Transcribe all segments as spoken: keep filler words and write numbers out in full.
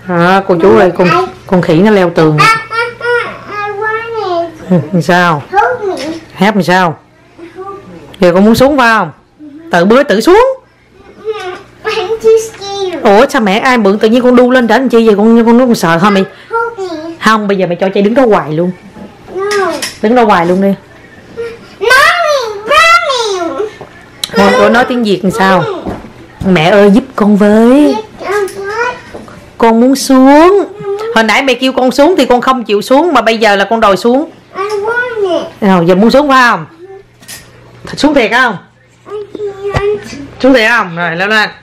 À, cô chú ơi, con con khỉ nó leo tường. Ừ, sao? Help làm sao? Giờ con muốn xuống phải không? Tự bơi tự xuống. Ủa sao mẹ ai mượn tự nhiên con đu lên trở làm chi vậy? Con con nó con sợ hả mày? Không, bây giờ mày cho Chay đứng đó hoài luôn. Đứng đó hoài luôn đi. Thôi cô nói tiếng Việt làm sao? Mẹ ơi giúp con với. Con muốn xuống. Hồi nãy mẹ kêu con xuống thì con không chịu xuống, mà bây giờ là con đòi xuống. Nào, giờ muốn xuống phải không? Thật xuống thiệt không? Xuống thiệt không? Rồi leo lên.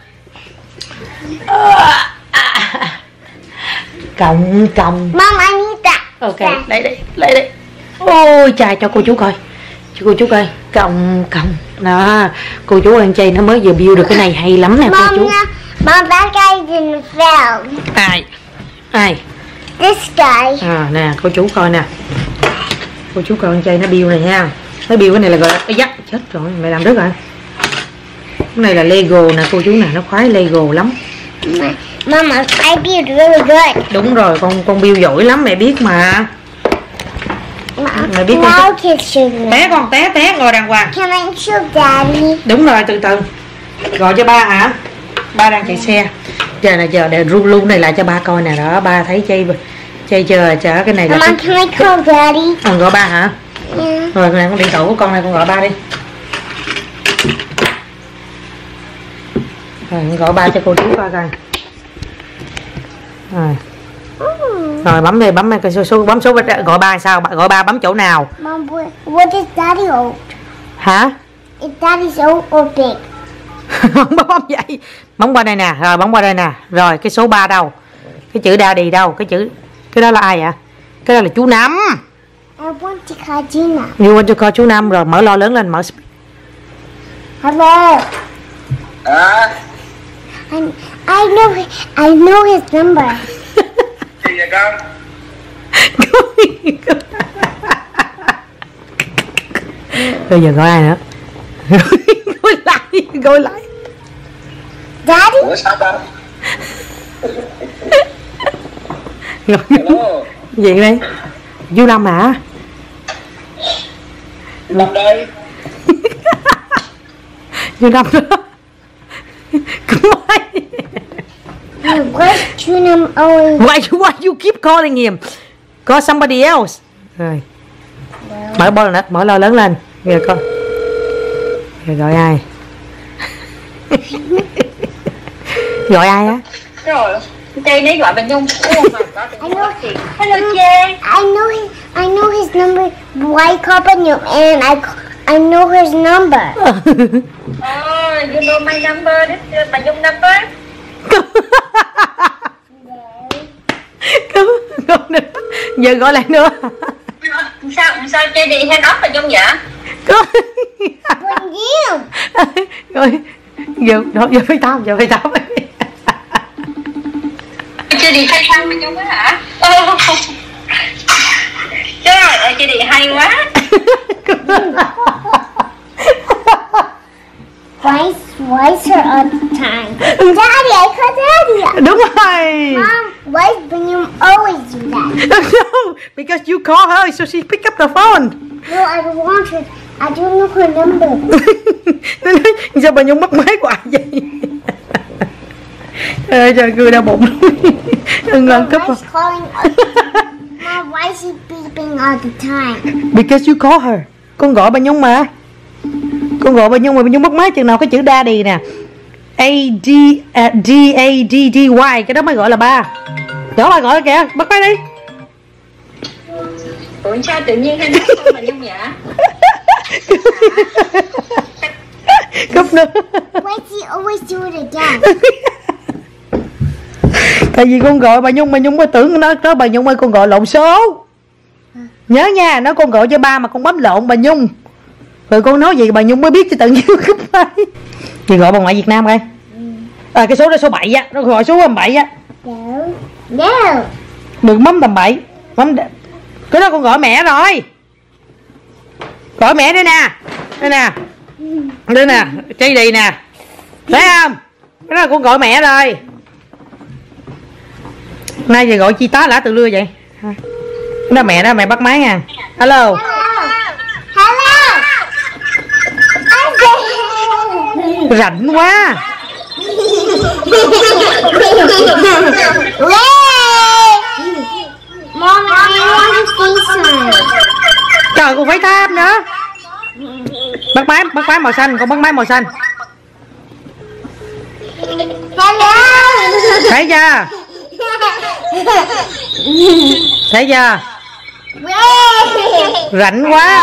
Cộng cộng. Mama Anita. Ok, lấy đi, lấy đi. Ôi trời, cho cô chú coi. Cho cô chú coi. Cộng cộng. Đó, cô chú ăn chay nó mới vừa build được cái này hay lắm nè cô chú. Mom, that guy didn't fail. Ai? Ai? This guy. À nè, cô chú coi nè. Cô chú coi ăn chay nó build này nha. Nó build cái này là gọi là cái dắt. Chết rồi, mày làm rất rồi. Cái này là Lego nè cô chú nè, nó khoái Lego lắm. Mama, I build really good. Đúng rồi, con con build giỏi lắm, mẹ biết mà. Mẹ biết con té con té té ngồi đàng hoàng. Can I show Daddy? Đúng rồi, từ từ. Gọi cho ba hả? Ba đang chạy xe. Giờ là giờ để ru luôn này lại cho ba coi nè, đó ba thấy Chay Chay chờ chờ cái này là. Mama, can I call Daddy? Con gọi ba hả? Yeah. Rồi này con điện thoại của con này, con gọi ba đi. Rồi con gọi ba cho cô chú coi coi. Rồi. Rồi bấm đi, bấm cái số, số bấm số gọi ba sao? Gọi ba bấm chỗ nào? Mom, what is Daddy old? Hả? Is Daddy's old or big? Bấm bấm vậy. Bấm qua đây nè, rồi bấm qua đây nè. Rồi cái số ba đâu? Cái chữ Daddy đâu? Cái chữ cái đó là ai vậy? Cái đó là chú Năm. I want to call Gina. You want to call chú Năm, rồi mở lo lớn lên, mở. Hello. À. I, I know I know his number. Gì vậy con? Bây giờ gọi ai nữa? Gọi lại, gọi lại. Daddy? Ủa sao con? Gọi gì đây? Du Lâm hả? Lâm đây. Du Lâm đó. Cũng hay. Why Junam always? Why you why you keep calling him? Call somebody else. Rồi. Mở bo nữa, mở lo lớn lên. Giờ con. Giờ gọi ai? Gọi ai á? Rồi, Chay nấy gọi bạn Nhung. I know. Hello Chay. I know his. I know his number. Why call Banyum? And I. I know his number. Oh, you know my number. This is bạn Nhung number. Không nữa. Giờ gọi lại nữa. Sao sao Chay đi hand off bạn Nhung vậy? Banyum. Rồi. Giờ đó giờ phải tao, giờ phải tao. Chay đi hay sao bạn Nhung á hả? Trời ơi, Chay đi hay quá. Twice, twice her all the time. Daddy, I call Daddy. Đúng rồi. Mom, why does Banyum always do that? No, because you call her so she pick up the phone. No, I don't want her. I don't know her number. Nó nói sao bà Nhung mất máy hoài vậy? Trời trời cười đau bụng luôn. Đừng làm cấp. Why is calling all the time? Mom, why is she beeping all the time? Because you call her. Con gọi bà Nhung mà. Con gọi bà Nhung mà bà Nhung mất máy chừng nào cái chữ Daddy nè. A D D A D D Y cái đó mới gọi là ba. Đó bà gọi kìa, bắt máy đi. Ủa sao tự nhiên hand off sao bạn Nhung vậy? Cúp nữa. Why does he always do it again? Tại vì con gọi bà Nhung, bà Nhung mới tưởng nó đó bà Nhung ơi con gọi lộn số. Nhớ nha, nó con gọi cho ba mà con bấm lộn bà Nhung. Rồi con nói gì bà Nhung mới biết cho tự nhiên cúp máy. Thì gọi bà ngoại Việt Nam coi. À, cái số đó số bảy á, nó gọi số tầm bảy á. No. No. Đừng bấm tầm bảy. Bấm cái đó con gọi mẹ rồi. Gọi mẹ đây nè. Đây nè. Đây nè, Chay đi nè. Thấy không? Cái đó là con gọi mẹ rồi. Nay giờ gọi chi tá lả từ lưa vậy. Đó mẹ đó, mẹ bắt máy nha. Hello. Hello. Rảnh quá. Mom, I want to see some. Trời, con phải tham nữa. Bắt máy, bắt máy màu xanh, con bắt máy màu xanh. Hello. Thấy chưa? Thấy chưa? Rảnh quá.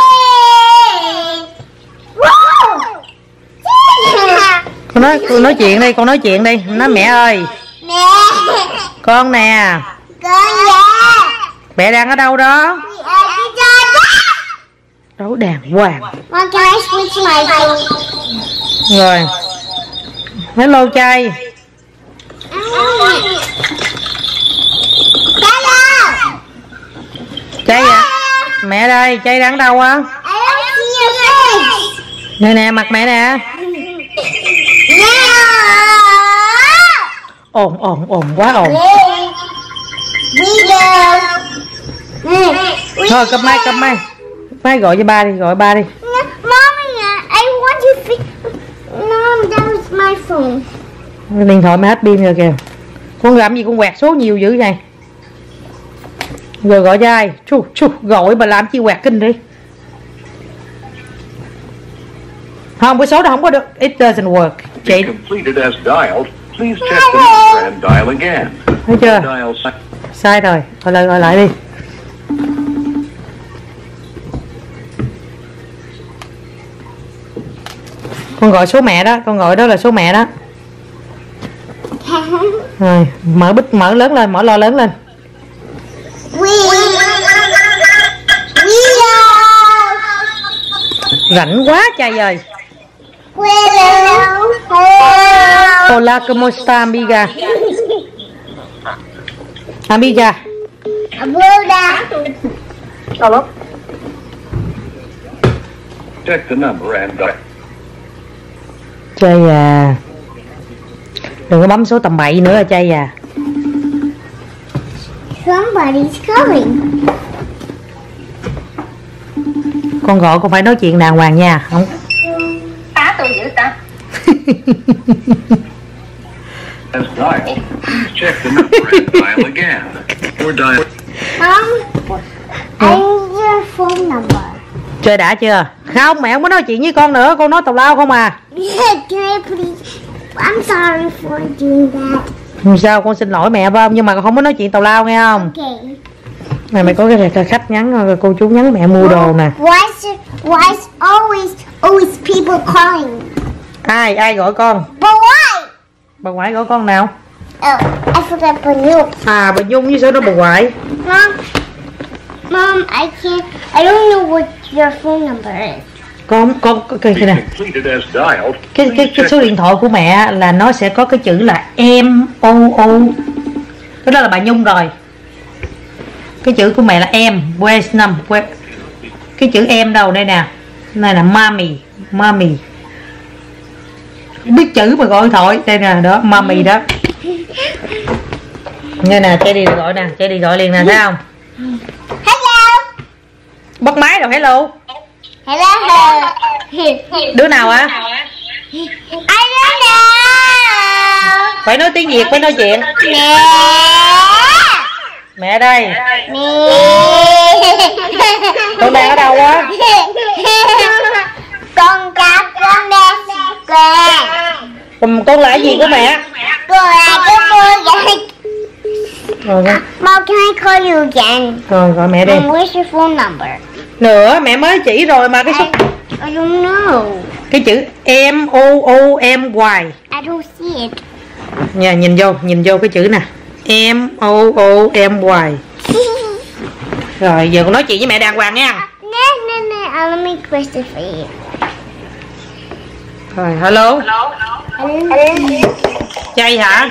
Con nói, con nói chuyện đi, con nói chuyện đi. Nói mẹ ơi. Mẹ. Con nè. Con dạ. Mẹ đang ở đâu đó? Dạ. Đấu đàng hoàng. Mom, can I switch my phone? Rồi. Hello trai. Hello. Trai à? Mẹ đây, trai đang ở đâu á? I don't see your face. Nè nè, mặt mẹ nè. No. Ồn ồn ồn quá ồn. Video. Thôi cầm máy, cầm máy. Máy gọi cho ba đi, gọi ba đi. Mommy, I want to fix. Mom, that was my phone. Điện thoại mẹ hết pin rồi kìa. Con làm gì con quẹt số nhiều dữ vậy? Rồi gọi cho ai? Chú, chú, gọi mà làm chi quẹt kinh đi. Không, cái số đó không có được. It doesn't work. Chị. Completed as dialed. Please check the number and dial again. Thấy chưa? Dial si- Sai rồi. Gọi lại, gọi lại đi. Con gọi số mẹ đó, con gọi đó là số mẹ đó. Rồi, mở bích, mở lớn lên, mở lo lớn lên. We. Rảnh quá trai ơi. Hello. Hola, ¿cómo está, amiga? Amiga. Abuela. Hello. check the number and dial. Trai à. Đừng có bấm số tầm bậy nữa trai à. Somebody's coming. Con gọi con phải nói chuyện đàng hoàng nha. Không. Tá tôi dữ ta. As dialed, please check the number and dial again. Or dial. Mom, I need your phone number. Chơi đã chưa? Không, mẹ không có nói chuyện với con nữa. Con nói tào lao không à. Can I please? I'm sorry for doing that. Sao, con xin lỗi mẹ phải không? Nhưng mà con không có nói chuyện tào lao nghe không? Okay. Này mày có cái khách nhắn, cô chú nhắn mẹ mua đồ nè. Why is why is always always people calling? Ai, ai gọi con? But why? Bà ngoại gọi con nào? Oh, I forgot for you. À, bà Nhung với số đó bà ngoại. Mom, Mom, I can't. I don't know what your phone number is. Con, con, cái cái này. Completed as dialed. Cái, cái, cái số điện thoại của mẹ là nó sẽ có cái chữ là M O O. Cái đó là bà Nhung rồi. Cái chữ của mẹ là em, West năm, cái chữ em đâu đây nè. Này là mommy, mommy. Biết chữ mà gọi điện thoại, đây nè, đó, mommy đó. Nghe nè, chạy đi gọi nè, chạy đi gọi liền nè, thấy không? Hello. Bắt máy rồi, hello. Hello. Đứa nào á? I don't know. Phải nói tiếng Việt, phải nói chuyện. Mẹ. Mẹ đây. Mẹ. Con đang ở đâu á? Con cá con đang què. Con, con là cái gì của mẹ? Con là cái cô vậy. Rồi, Mom, can I call you again? rồi gọi mẹ đi. Mom, where's your phone number? Nữa, mẹ mới chỉ rồi mà cái số... I, I don't know. Cái chữ M O O M Y. I don't see it. Nha, nhìn vô, nhìn vô cái chữ nè. M O O M Y. Rồi, giờ con nói chuyện với mẹ đàng hoàng nha. No, no, no. Uh, let me press it for you. Rồi, hello. Hello. Chay hả?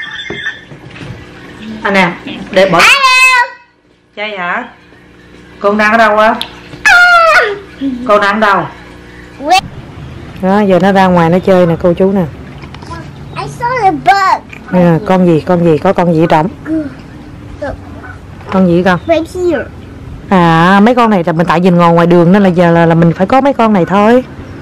À nè, để bỏ. Hello. Chay hả? Con đang ở đâu á? Con đang ở đâu? Wait. Đó, giờ nó ra ngoài nó chơi nè cô chú nè. I saw the bug. À, con gì, con gì, có con gì trọng? Con gì con? Right here. À, mấy con này là mình tại nhìn ngồi ngoài đường nên là giờ là, là mình phải có mấy con này thôi.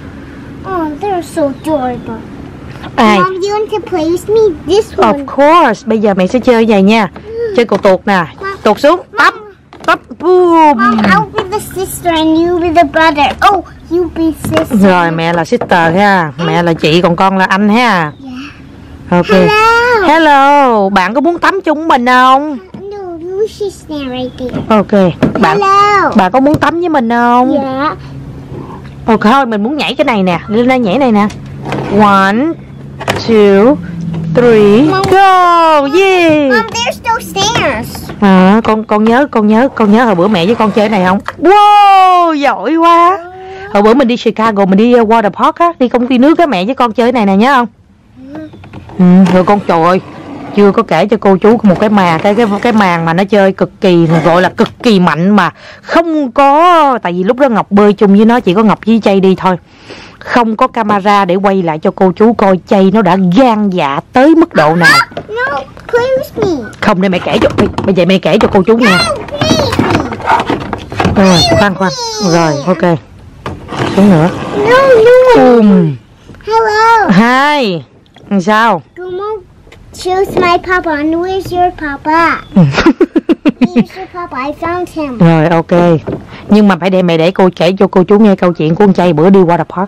Oh, they're so adorable. Ai? Mom, you want to play with me? This one. Of course. Bây giờ mẹ sẽ chơi vậy nha. Chơi cột tuột nè. Tuột xuống. Tấp. Tấp. Boom. Mom, I'll be the sister and you be the brother. Oh, you be sister. Rồi mẹ là sister ha. Mẹ là chị còn con là anh ha. Yeah. Ok. Hello. Hello. Bạn có muốn tắm chung mình không? No, you should stand right there. Ok. Bạn Hello. bạn có muốn tắm với mình không? Yeah. Ok thôi mình muốn nhảy cái này nè. Lên đây nhảy này nè. One, two, three, go. Yeah. Mom, there's no stairs. À, con con nhớ con nhớ con nhớ hồi bữa mẹ với con chơi cái này không? Wow, giỏi quá. Hồi bữa mình đi Chicago mình đi uh, water park á, đi công viên nước á, mẹ với con chơi cái này nè nhớ không? Ừ, rồi con trời ơi, chưa có kể cho cô chú một cái màn cái cái cái màn mà nó chơi cực kỳ gọi là cực kỳ mạnh mà không có, tại vì lúc đó Ngọc bơi chung với nó, chỉ có Ngọc với Chay đi thôi, không có camera để quay lại cho cô chú coi Chay nó đã gan dạ tới mức độ nào. No, play with me. Không, để mẹ kể cho bây giờ mẹ kể cho cô chú nghe. No, play with me. Rồi, khoan khoan. Rồi, ok. Xuống nữa. No, no. Um. Hello. Hai. Sao? Gumo, choose my papa. And where's your papa? Here's your papa. I found him. Rồi, ok. Nhưng mà phải để mẹ để cô kể cho cô chú nghe câu chuyện của con Chay bữa đi water park.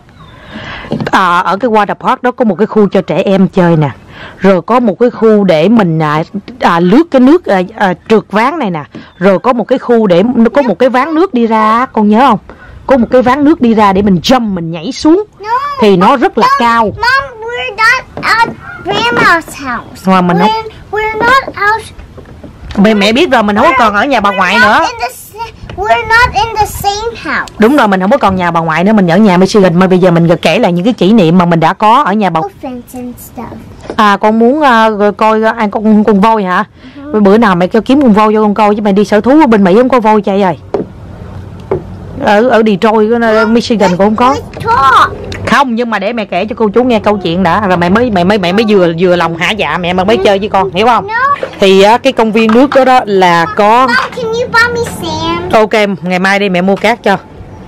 À, ở cái water park đó có một cái khu cho trẻ em chơi nè, rồi có một cái khu để mình à, à, lướt cái nước à, à, trượt ván này nè, rồi có một cái khu để có một cái ván nước đi ra, con nhớ không? Có một cái ván nước đi ra để mình jump, mình nhảy xuống. No. Thì nó rất là cao. Mom, we're not at Grandma's house. Mà mình không, We're, we're not out. mẹ mẹ biết rồi, mình không có còn ở nhà bà We're ngoại not nữa. in the sa- We're not in the same house. Đúng rồi, mình không có còn nhà bà ngoại nữa, mình ở nhà Michigan. Mà bây giờ mình kể lại những cái kỷ niệm mà mình đã có ở nhà bà. Elephants and stuff. À, con muốn uh, coi uh, ăn con con voi hả? Uh-huh. Bữa nào mẹ kêu kiếm con voi cho con coi, chứ mày đi sở thú ở bên Mỹ không có voi Chay ơi. Ở ở Detroit, uh, Michigan cũng không có. Let's talk. Không, nhưng mà để mẹ kể cho cô chú nghe câu chuyện đã, rồi mẹ mới mẹ mới mẹ mới vừa vừa lòng hả dạ mẹ mà mới chơi với con, hiểu không? No. Thì uh, cái công viên nước đó đó là có. Mom, can you buy me sand? Ok, ngày mai đi mẹ mua cát cho.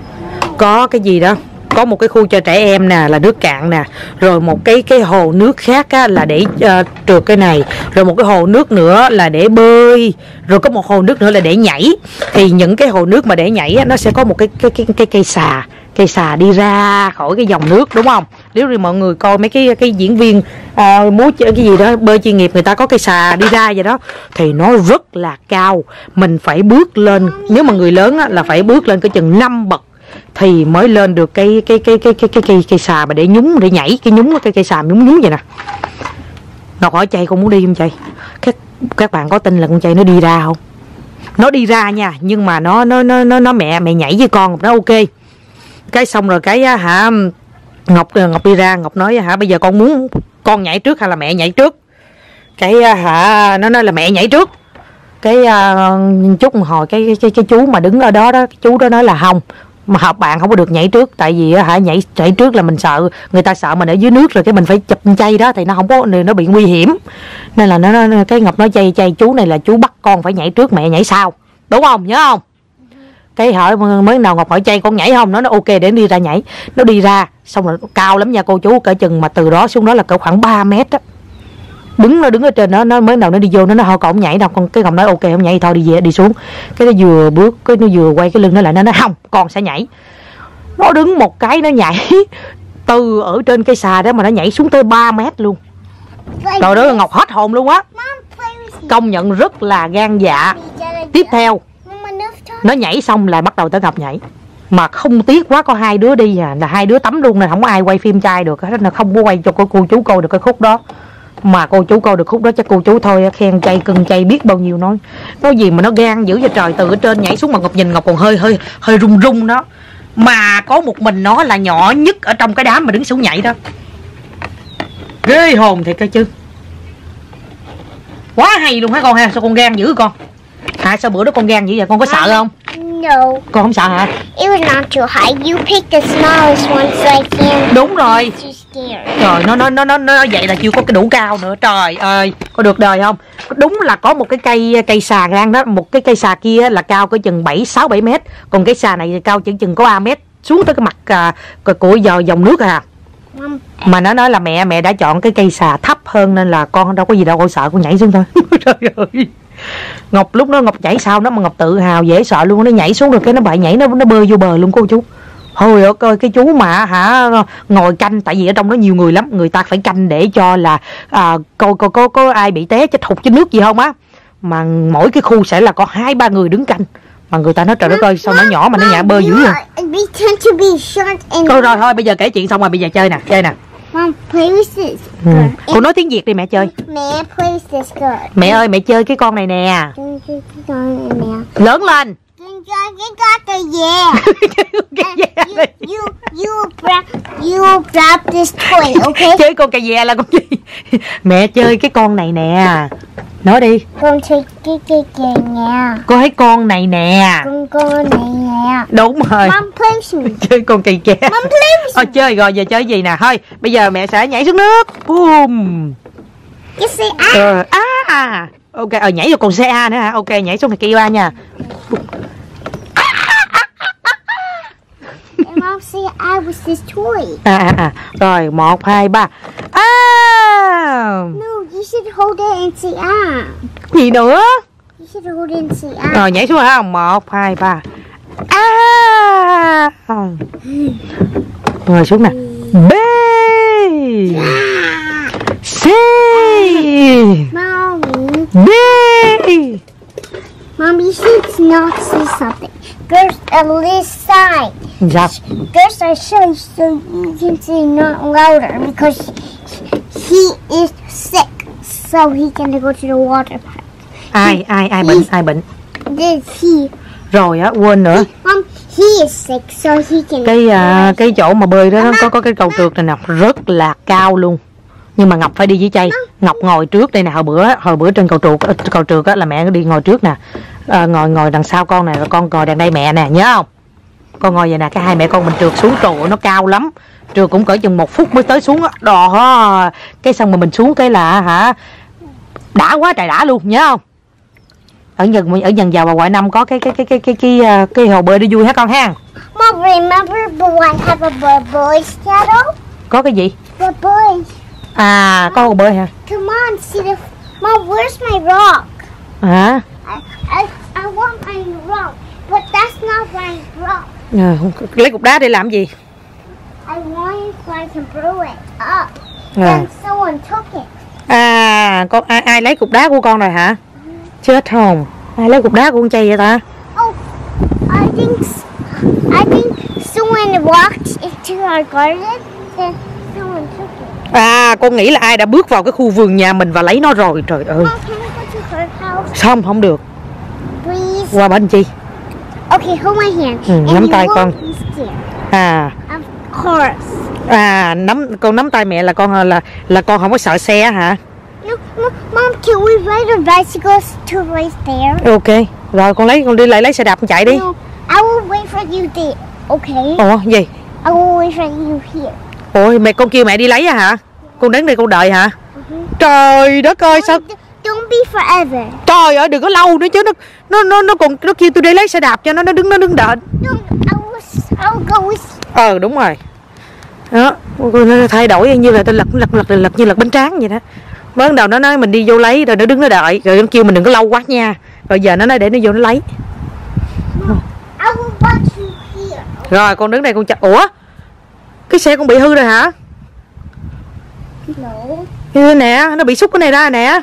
Có cái gì đó, có một cái khu cho trẻ em nè là nước cạn nè, rồi một cái cái hồ nước khác á, là để uh, trượt cái này, rồi một cái hồ nước nữa là để bơi, rồi có một hồ nước nữa là để nhảy. Thì những cái hồ nước mà để nhảy á, nó sẽ có một cái cái cái cái cây xà, cây xà đi ra khỏi cái dòng nước, đúng không? Nếu như mọi người coi mấy cái cái diễn viên uh, múa cái gì đó bơi chuyên nghiệp, người ta có cây xà đi ra vậy đó, thì nó rất là cao, mình phải bước lên, nếu mà người lớn á, là phải bước lên cái chừng năm bậc thì mới lên được cái cái cái cái cái cái cây cây xà mà để nhúng, để nhảy cái nhúng cái cây xà nhúng nhúng vậy nè. Ngọc hỏi Chay con muốn đi không Chay? Các các bạn có tin là con Chay nó đi ra không? Nó đi ra nha, nhưng mà nó nó nó nó, nó mẹ mẹ nhảy với con nó ok. Cái xong rồi cái hả Ngọc Ngọc đi ra, Ngọc nói hả bây giờ con muốn con nhảy trước hay là mẹ nhảy trước? Cái hả nó nói là mẹ nhảy trước. Cái uh, chút một hồi cái, cái cái cái chú mà đứng ở đó đó, cái chú đó nói là không, mà học bạn không có được nhảy trước, tại vì hả nhảy nhảy trước là mình sợ người ta sợ mình ở dưới nước, rồi cái mình phải chụp Chay đó thì nó không có, nó bị nguy hiểm, nên là nó, nó cái Ngọc nói Chay Chay chú này là chú bắt con phải nhảy trước, mẹ nhảy sau, đúng không, nhớ không? Cái hỏi mới đầu Ngọc hỏi Chay con nhảy không, nó nói ok để đi ra nhảy. Nó đi ra xong rồi cao lắm nha cô chú, cỡ chừng mà từ đó xuống đó là cỡ khoảng ba mét á. Đứng nó đứng ở trên đó, nó mới đầu nó đi vô nó nói thôi con không nhảy đâu, con cái Ngọc nói ok không nhảy thôi đi về đi xuống. Cái nó vừa bước cái nó vừa quay cái lưng nó lại, nó nói không con sẽ nhảy. Nó đứng một cái nó nhảy từ ở trên cây xà đó mà nó nhảy xuống tới ba mét luôn. Rồi đó Ngọc hết hồn luôn á, công nhận rất là gan dạ. Tiếp theo nó nhảy xong là bắt đầu tới Ngọc nhảy, mà không tiếc quá có hai đứa đi à, là hai đứa tắm luôn, là không có ai quay phim Chay được hết, là không có quay cho cô chú coi được cái khúc đó. Mà cô chú coi được khúc đó chắc cô chú thôi khen Chay cưng Chay biết bao nhiêu. Nói nói gì mà nó gan dữ vậy trời, từ ở trên nhảy xuống mà Ngọc nhìn Ngọc còn hơi hơi hơi run run đó, mà có một mình nó là nhỏ nhất ở trong cái đám mà đứng xuống nhảy đó. Ghê hồn thiệt cơ chứ, quá hay luôn hả con ha. Sao con gan dữ con hả? Sao bữa đó con gan dữ vậy, con có sợ không? No. Con không sợ hả? It was not too high. You picked the smallest one so I can't. Đúng rồi. Too scared. Rồi nó nó nó nó nó vậy là chưa có cái đủ cao nữa. Trời ơi, có được đời không? Đúng là có một cái cây cây xà ngang đó, một cái cây xà kia là cao có chừng bảy sáu bảy mét, còn cái xà này cao chừng chừng có ba mét xuống tới cái mặt à, của dòng dòng nước à. Mom. Mà nó nói là mẹ mẹ đã chọn cái cây xà thấp hơn nên là con đâu có gì đâu, con sợ con nhảy xuống thôi. Trời ơi. Ngọc lúc đó Ngọc nhảy sao nó mà Ngọc tự hào dễ sợ luôn, nó nhảy xuống rồi cái nó bậy nhảy nó nó bơi vô bờ luôn cô chú. Hồi ơi coi cái chú mà hả ngồi canh, tại vì ở trong đó nhiều người lắm, người ta phải canh để cho là à, coi coi có có ai bị té chết hụt trên nước gì không á, mà mỗi cái khu sẽ là có hai ba người đứng canh, mà người ta nói trời đất ơi sao nó nhỏ mà nó nhả bơi dữ vậy. We tend to be short and. Thôi rồi thôi bây giờ kể chuyện xong rồi bây giờ chơi nè, chơi nè. Mom, play with this. Ừ. Cô nói tiếng Việt đi mẹ chơi. Mẹ, play with this girl. Mẹ ơi mẹ chơi cái con này nè. Mẹ. Lớn lên. You got the yeah. And you, you, you, grab, you grab this toy, okay? Chơi con cà dè là con gì? Mẹ chơi cái con này nè. Nói đi. Con chơi cái cái cái nè. Con thấy con này nè. Con con này nè. Đúng rồi. Mom, play with me. Chơi con kỳ kè. Mom, play with Thôi me. chơi rồi giờ chơi gì nè. Thôi bây giờ mẹ sẽ nhảy xuống nước. Boom. You say ah. Ờ, à. Ok, ờ, nhảy vô con xe A nữa hả? Ok, nhảy xuống này kia ba nha. And Mom say I was this toy. À, à, à. Rồi, một, hai, ba. À. No, you should hold it and say ah. Gì nữa? You should hold it and say ah. Rồi, nhảy xuống hả? Một, hai, ba. À. Rồi, xuống nè. B. C. Mommy. D. Mom, you should not say something. Girls on this side. Sao? Girls are shy, so you can say not louder because he is sick, so he can go to the water park. Ai, ai, ai bệnh, ai bệnh? This he. Rồi á, quên nữa. Mom, he is sick, so he can. Cái à, cái chỗ mà bơi đó nó có có cái cầu trượt này nè, rất là cao luôn. Nhưng mà Ngọc phải đi với Chay. Ngọc ngồi trước đây nè, hồi bữa hồi bữa trên cầu trượt cầu trượt á là mẹ đi ngồi trước nè. À, ngồi ngồi đằng sau con nè, rồi con ngồi đằng đây mẹ nè, nhớ không? Con ngồi vậy nè, cái hai mẹ con mình trượt xuống, trời ơi, nó cao lắm. Trượt cũng cỡ chừng một phút mới tới xuống á. Đó, cái xong mà mình xuống cái là hả đã quá trời đã luôn, nhớ không? Ở dần ở dần giàu và ngoại năm có cái cái cái cái cái cái cái, cái hồ bơi đi vui hả con ha? Mom, remember I have a boy shadow? Có cái gì? The boy. À, có hồ bơi hả? Come on, see the. Mom, where's my rock? Hả? I, I, I want my rock, but that's not my rock. À, lấy cục đá để làm gì? I want it so I can blow it up. À. Then someone took it. À, con ai, ai lấy cục đá của con rồi hả? Chết không? Ai lấy cục đá của con Chay vậy ta? Oh, I think s- I think someone walked into our garden. Then someone took it. À, con nghĩ là ai đã bước vào cái khu vườn nhà mình và lấy nó rồi. Trời ơi. Mom, can I go to her house, Không, không được. please? Qua bên Chi. Okay, hold my hand. Ừ, And nắm you tay won't con. be scared. À, Of course. à nắm con nắm tay mẹ là con là là con không có sợ xe hả? No, no, Mom, can we ride our bicycles to right there? Ok. Rồi con lấy con đi lại lấy xe đạp con chạy đi. No, I will wait for you there. Okay? Ồ, gì? I will wait for you here. Ôi, mẹ con kêu mẹ đi lấy á hả? Con đứng đây con đợi hả? Trời đất ơi sao? D- Don't be forever. Trời ơi đừng có lâu nữa chứ nó nó nó nó còn nó kêu tôi đi lấy xe đạp cho nó nó đứng nó đứng đợi. No, I will. I'll go with. Ờ đúng rồi. Đó, nó thay đổi như là tôi lật lật lật lật như lật bánh tráng vậy đó. Mới ban đầu nó nói mình đi vô lấy rồi nó đứng nó đợi, rồi nó kêu mình đừng có lâu quá nha. Rồi giờ nó nói để nó vô nó lấy. I will watch you here. Rồi con đứng đây con chặt. Ủa? Cái xe con bị hư rồi hả? No. Như nè, nó bị xúc cái này ra nè.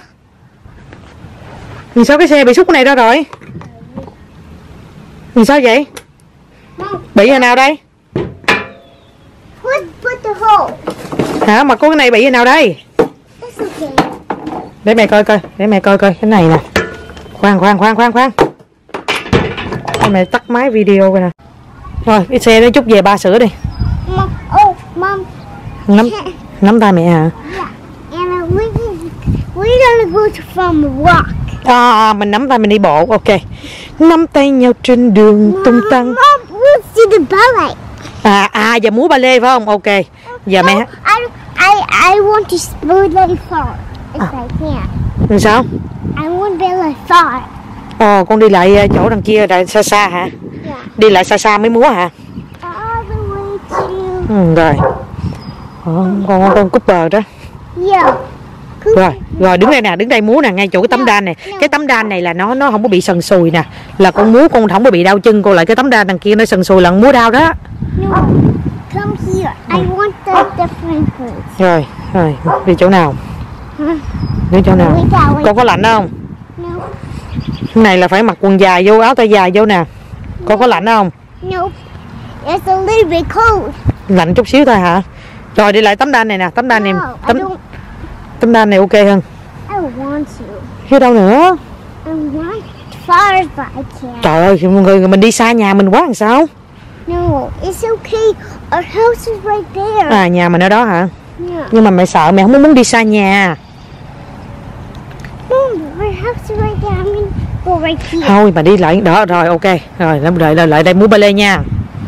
Vì sao cái xe bị xúc cái này ra rồi? Vì sao vậy? Mom, Bị hồi nào đây? put put the hole. Hả mà có cái này bị hồi nào đây? It's okay. Để mẹ coi coi, để mẹ coi coi cái này nè. Khoan khoan khoan khoan khoan. Để mẹ tắt máy video coi nè. Rồi, cái xe đó chút về ba sửa đi. Mom, oh, Mom. Nắm nắm tay mẹ hả? Yeah. And uh, we we're gonna go to from rock. À, mình nắm tay mình đi bộ, ok. nắm tay nhau trên đường tung tăng. Mom, we'll see the ballet. À à giờ múa ballet phải không? Ok. Giờ no, mẹ I, I, I want to ballet far if I can. làm sao? I want ballet far. Ồ, con đi lại chỗ đằng kia là xa xa hả? Yeah. Đi lại xa xa mới múa hả? All the way to. Ừ, rồi. Ờ, con con Cooper đó. Yeah. Rồi, rồi đứng đây nè, đứng đây múa nè, ngay chỗ cái tấm đan này. Cái tấm đan này là nó nó không có bị sần sùi nè. Là con múa con không có bị đau chân, con lại cái tấm đan đằng kia nó sần sùi là con múa đau đó. No, come here. I want the different foods. Rồi, rồi, đi chỗ nào? Đi chỗ nào? Con có lạnh không? No. Cái này là phải mặc quần dài vô, áo tay dài vô nè. Con có lạnh không? Nope. It's a little bit cold. Lạnh chút xíu thôi hả? Rồi đi lại tấm đan này nè, tấm đan này, No, tấm I don't. tấm đan này ok hơn. I want to. Chứ đâu nữa? I want far as I can. Trời ơi, người mình đi xa nhà mình quá làm sao? No, it's okay. Our house is right there. À, nhà mình ở đó hả? Yeah. Nhưng mà mẹ sợ, mẹ không muốn đi xa nhà. No, our house is right there. I'm gonna go right here. Thôi mà đi lại đó rồi ok. Rồi đợi lại lại đây múa ballet nha.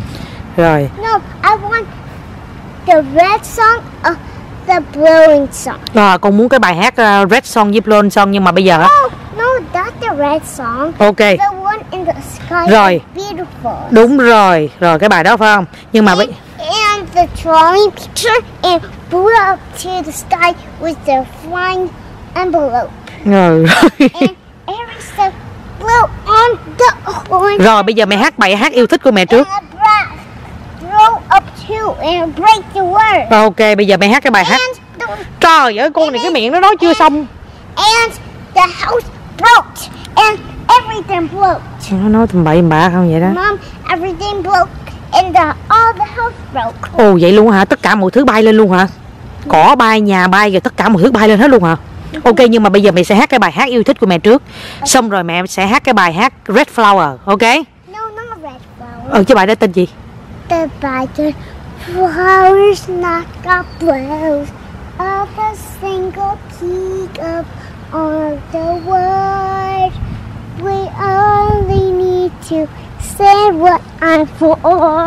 Rồi. No, I want the red song, uh, the blowing song. Rồi con muốn cái bài hát uh, Red Song với Blonde Song nhưng mà bây giờ á. Oh, no, that's the red song. Ok. The one in the sky Rồi. is beautiful. Đúng rồi. Rồi cái bài đó phải không? Nhưng mà bây And the drawing picture and blew up to the sky with the flying envelope. rồi. And every step blew on the horn. Rồi bây giờ mẹ hát bài hát yêu thích của mẹ trước. And the brass throw up to and break the word. Rồi, ok, bây giờ mẹ hát cái bài hát. And the, Trời ơi, con này cái miệng nó nói chưa xong. and the house broke. And everything broke. Nó nói tầm bậy tầm bạ không vậy đó. Mom, everything broke. And the, all the house broke. Ồ vậy luôn hả? Tất cả mọi thứ bay lên luôn hả? Cỏ bay, nhà bay, rồi tất cả mọi thứ bay lên hết luôn hả? Ok, nhưng mà bây giờ mẹ sẽ hát cái bài hát yêu thích của mẹ trước. Xong rồi mẹ sẽ hát cái bài hát Red Flower, ok? No, not red flower. Ừ, chứ bài đó tên gì? The brighter flowers not got blows of a single peak of all the world. We only need to say what I'm for.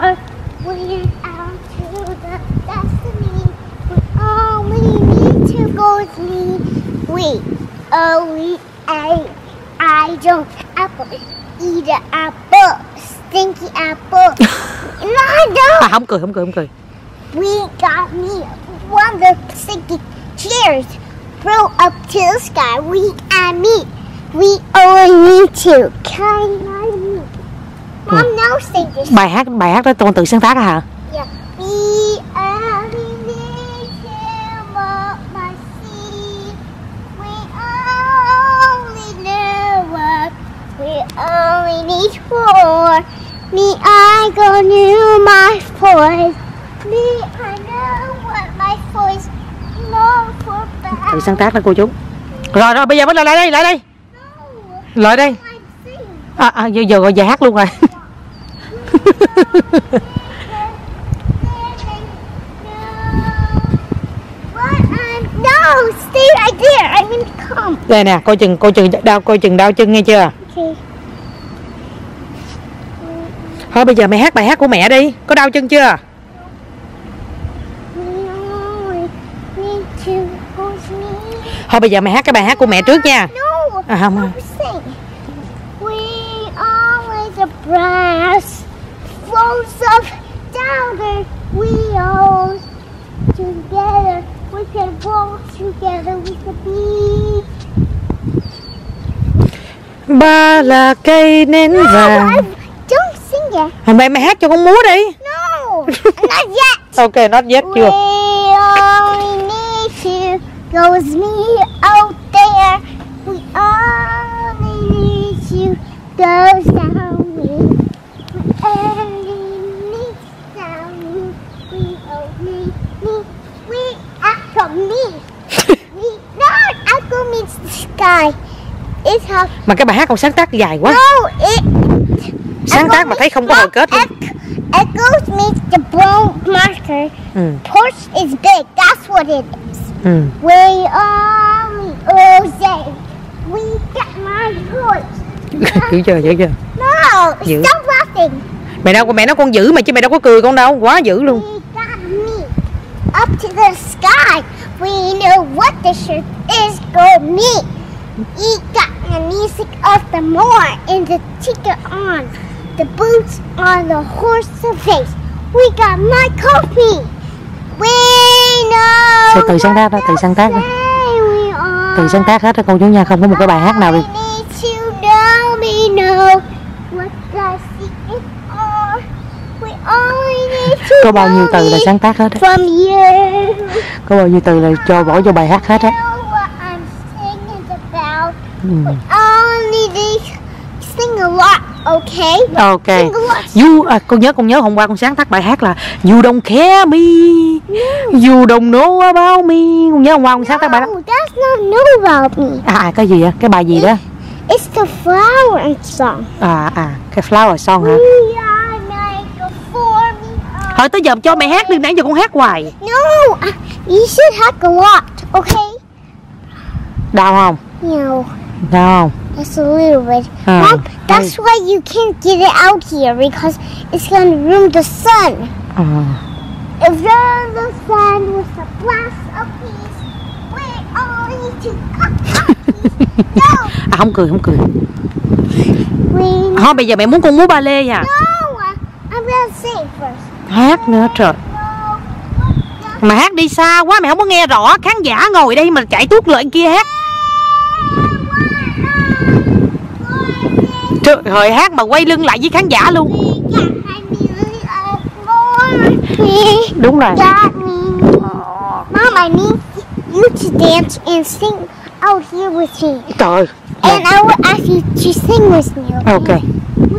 We're out to the destiny. We only need to go with me. We, oh, we, I, I don't apple. Eat an apple. Stinky apple. No, I don't. À, không cười, không cười, không cười. We got me one of the stinky chairs. Throw up to the sky. We and me. We only need to kind of me. Mom, now sing this. Bài hát bài hát đó con tự sáng tác hả? Yeah. We only need to mop my seat. We only know what we only need for. Me, I go knew my voice. Me, I know what my voice know for bad. Tự sáng tác đó cô chú. Rồi rồi bây giờ bắt lại lại đây, lại đây. No, Lại đây. I'm singing. À, à giờ giờ rồi giờ hát luôn rồi. No, stay right there. I'm gonna come. Đây nè, coi chừng coi chừng đau coi chừng đau chân nghe chưa? Okay. Thôi bây giờ mẹ hát bài hát của mẹ đi. Có đau chân chưa? We only need to go with me. Thôi bây giờ mẹ hát cái bài hát của mẹ trước nha. No. À, không, không. Sing. We always the brass flows up down the wheels. Together we can walk together we can be. Ba là cây nến No, vàng. I don't sing it. Hôm nay mẹ hát cho con múa đi. No, not yet. Ok, not yet We chưa? only need to go with me out there. We only need to go down with. We only need down with. We only need. We echo me. We not echo means the sky. It's how. Mà cái bài hát con sáng tác dài quá. No, it. Sáng tác mà thấy không có hồi kết luôn. Echoes means the brown marker. Ừ. Porch is big. That's what it is. Ừ. We are Jose. We got my voice. Hiểu chưa, hiểu chưa? No, Dữ. stop laughing. Mẹ đâu mẹ nói con dữ mà chứ mẹ đâu có cười con đâu, quá dữ luôn. We got me up to the sky. We know what the shirt is for me. We got the music of the moor and the ticker on. The boots on the horse's face. We got my coffee. We know. Sẽ tự sáng tác đó, tự sáng tác đó. Tự sáng tác hết đó cô chú nha, không có một cái bài hát nào đi. Có bao nhiêu từ là sáng tác hết á. Có bao nhiêu từ là cho bỏ vô bài hát hết á. Ừ. Sing a lot, okay? Ok. Sing a lot. You, à, con nhớ con nhớ hôm qua con sáng tác bài hát là You don't care me, You don't know about me. Con nhớ hôm qua con sáng tác bài đó. No, that's not know about me. À, à cái gì á? Cái bài gì đó? It's the flower song. À à cái flower song hả? We are like a forming. Thôi tới giờ cho mẹ hát đi, nãy giờ con hát hoài. No, uh, you should hack a lot, okay? Đau không? No, Đau không? just a little bit. Ah, Mom, that's why you can't get it out here because it's gonna ruin the sun. À. If then the sun was a blast of peace, we all need to cut puppies. No, À không cười không cười. we Thôi bây giờ mẹ muốn con múa ba lê nha. no. uh, I'm gonna say it first. Hát nữa trời. No, Mà hát đi xa quá mẹ không có nghe rõ. Khán giả ngồi đây mà chạy tuốt lại kia hát. Trời ơi, hát mà quay lưng lại với khán giả luôn. Đúng rồi. Mom, I need you to dance and sing out here with me. Trời. And I will ask you to sing with me. Ok. We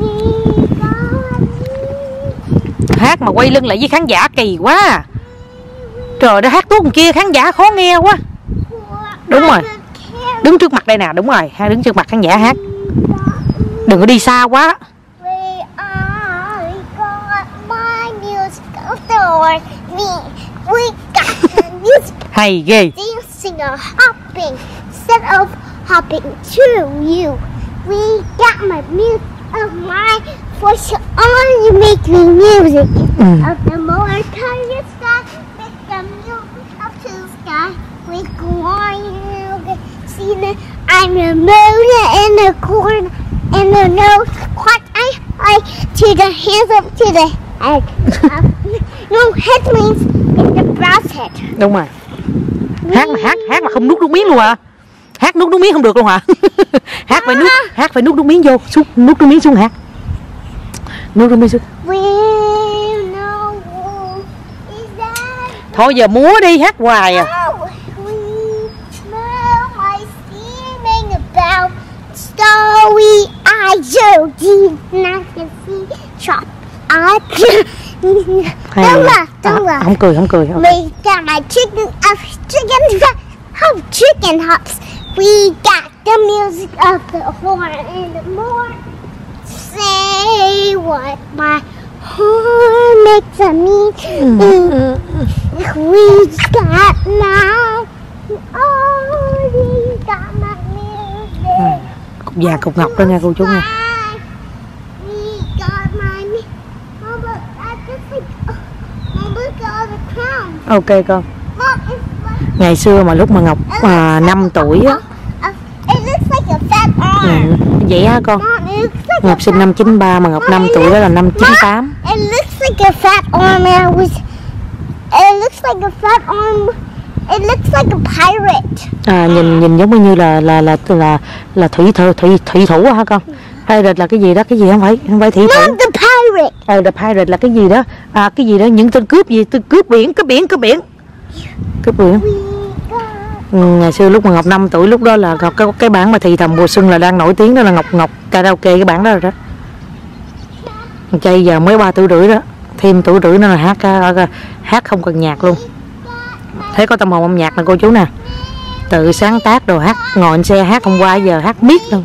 got me. Hát mà quay lưng lại với khán giả kỳ quá. Trời, nó hát tuốt kia khán giả khó nghe quá. Đúng rồi. Đứng trước mặt đây nè, đúng rồi. Ha, đứng trước mặt khán giả hát. Đừng có đi xa quá. We I got my music for me. We got the music Hay ghê. dancing or hopping instead of hopping to you. We got my music of my voice on. You make me music Mm. of the more color sky. Make the music up to the sky. We go on. You can see that I'm a moon in the corner. And the nose, quite I, I, to the hands up to the head. Uh, no, head means in the brass head. Đúng rồi. Hát mà hát, hát mà không nuốt nước miếng luôn hả? Hát nuốt nước miếng không được luôn hả? Hát phải nuốt, hát phải nuốt nước miếng vô, xuống, nuốt nước miếng xuống hát. Nuốt nước miếng xuống. We know is that Thôi giờ múa đi, hát hoài à. no, we smell my steaming about story I do and I can see chop. I Hay don't à. laugh, don't À, laugh. không cười, không cười. Okay. We got my chicken of chicken of chicken hops. We got the music of the horn and the more. Say what my horn makes of me. Mm. We got now. Oh, we got my music. Cục già cục ngọc đó nha cô chú nha. We got my mi- Mom, look, I just like. Mom, look at all the crowns. Ok con. Mom, it's like. Ngày xưa mà lúc mà Ngọc à, năm tuổi á. Uh, it looks like a fat Ừ, arm. vậy hả con? Mom, it looks like Ngọc a sinh fat- năm chín ba mà Ngọc năm tuổi đó là năm chín tám. It looks like a fat arm and it was. It looks like a fat arm. It looks like a pirate. À, nhìn nhìn giống như là là là là là thủy thủ thủy thủy thủ hả con? Hay là là cái gì đó, cái gì không phải không phải thủy thủ. Not the pirate. Ờ, the pirate là cái gì đó? À, cái gì đó, những tên cướp gì? Tên cướp biển, cướp biển, cướp biển. Cướp biển. We got. Ừ, ngày xưa lúc mà Ngọc năm tuổi, lúc đó là Ngọc cái, cái bản mà thì thầm mùa xuân là đang nổi tiếng đó là Ngọc Ngọc karaoke cái bản đó rồi đó. Chay giờ mới ba tuổi rưỡi đó, thêm tuổi rưỡi nữa là hát hát không cần nhạc luôn. Thấy có tâm hồn âm nhạc nè cô chú nè, tự sáng tác đồ hát, ngồi trên xe hát hôm qua giờ hát miết luôn.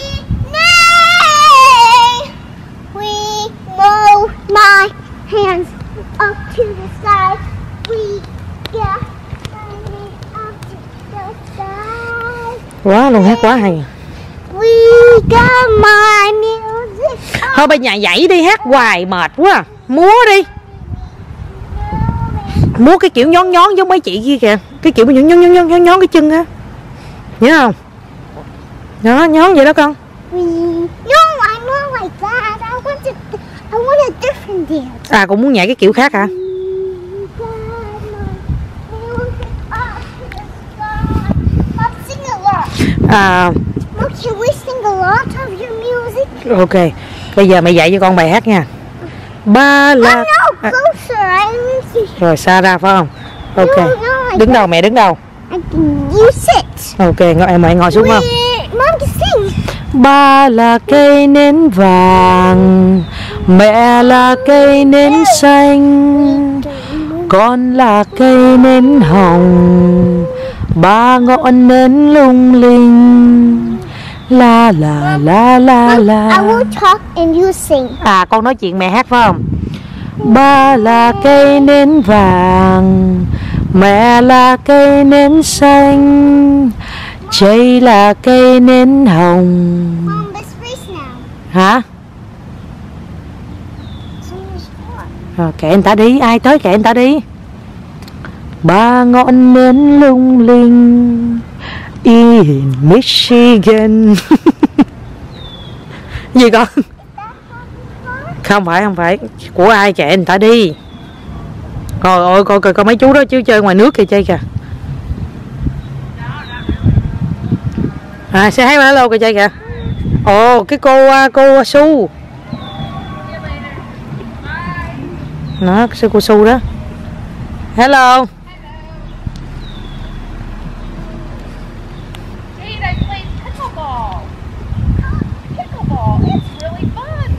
We move my hands up to the sky. We got my hands up to the sky. Quá luôn, hát quá hay. We got my music Thôi bây nhà nhảy đi, hát hoài mệt quá à. Múa đi. Múa cái kiểu nhón nhón giống mấy chị kia kìa. Cái kiểu nhón nhón nhón nhón nhón cái chân á. Nhớ không? Đó, nhón vậy đó con. No, I'm not like that. I want to, I want a different dance. À, cũng muốn nhảy cái kiểu khác hả? Mom, sing a lot. À, Mom, can we sing a lot of your music? ok. Bây giờ mẹ dạy cho con bài hát nha. Ba Oh la. no, À, closer. I want to. rồi xa ra phải không? Ok. No, no, I Đứng đầu mẹ, đứng đầu. I can. You sit. Ok, ngồi em mẹ ngồi xuống không? Wait, Mom can sing. Ba là cây nến vàng, mẹ là cây nến xanh, con là cây nến hồng, ba ngọn nến lung linh. La la la la I la. will talk and you sing. À, con nói chuyện mẹ hát phải không? Ba là cây nến vàng, mẹ là cây nến xanh, đây là cây nến hồng. Mom, let's race now. Hả? Sing this one. Rồi, kệ người ta đi, ai tới kệ người ta đi. Ba ngọn nến lung linh in Michigan. Gì con? Không phải, không phải. Của ai kệ người ta đi. Rồi ôi coi coi coi mấy chú đó chứ chơi ngoài nước kìa chơi kìa. À, say hi hello kìa chơi kìa. Ồ, cái cô cô Su. Nó sư cô Su đó. Hello. Hey, I played pickleball. Pickleball, it's really fun.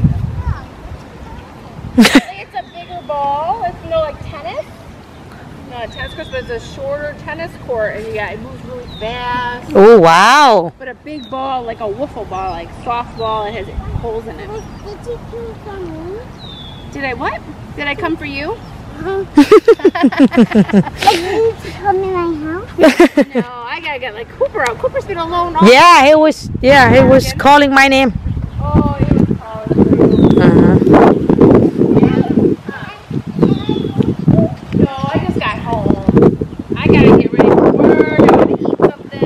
It's a bigger ball. It's no like tennis. No, tennis court, but it's a shorter tennis court, and yeah, it moves really fast. Oh wow. But a big ball, like a wiffle ball, like softball, it has holes in it. Wait, did you come for me? Did I what? Did I come for you? Like, you need to come in my house? No, I gotta get like Cooper out. Cooper's been alone all Yeah, he was yeah, he was calling my name. Oh, he was calling for you. Uh-huh. No, I just got home. I gotta get ready for work. I gotta eat something.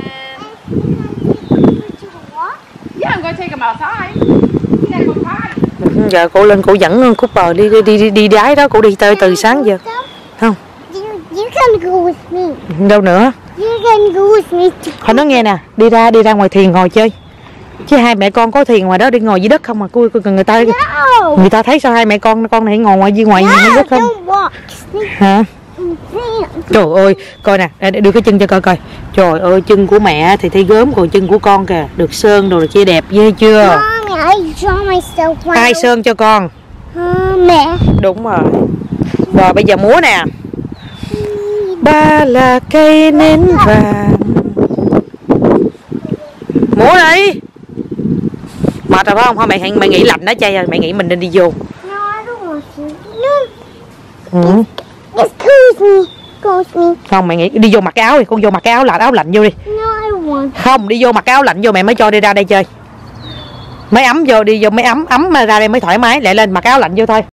Yeah, I'm gonna take him outside. He gotta go potty. Giờ cô lên cô dẫn Cooper đi đi đi đi, đi đái đó, cô đi tới từ sáng giờ. Không. You, you can go with me. Đâu nữa? You can go with me to Thôi nó nghe nè, đi ra đi ra ngoài thiền ngồi chơi. Chứ hai mẹ con có thiền ngoài đó đi ngồi dưới đất không mà cô người ta No! người ta thấy sao hai mẹ con con này ngồi ngoài dưới ngoài dưới No, đất không? don't walk. Sneak Hả? in pants. Trời ơi, coi nè, để đưa cái chân cho coi coi. Trời ơi, chân của mẹ thì thấy gớm, còn chân của con kìa, được sơn đồ là chia đẹp ghê chưa? Mommy, I draw myself when Ai I- sơn cho con? Uh, mẹ. Đúng rồi. Rồi bây giờ múa nè. Ba là cây nến vàng. Múa đi. Mệt rồi phải không? Thôi mẹ mẹ nghĩ lạnh đó chay rồi, mẹ nghĩ mình nên đi vô. No, I don't want to. No. Ừ. Just go with me. Go with me. Không, mẹ nghĩ đi vô mặc cái áo đi, con vô mặc cái áo lạnh áo lạnh vô đi. No, I don't want. Không, đi vô mặc cái áo lạnh vô mẹ mới cho đi ra đây chơi. Mấy ấm vô đi vô mấy ấm ấm mà ra đây mới thoải mái, lại lên mặc áo lạnh vô thôi.